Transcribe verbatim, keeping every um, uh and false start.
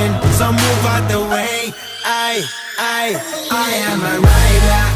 so move out the way. I, I, I am a rider.